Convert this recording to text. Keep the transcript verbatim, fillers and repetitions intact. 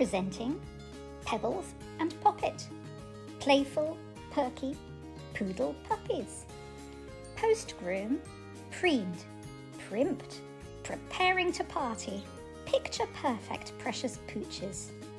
Presenting Pebbles and Poppet, Playful, Perky, Poodle Puppies. Post-grom, Preened, Primped, preparing to party, picture perfect precious Pooches.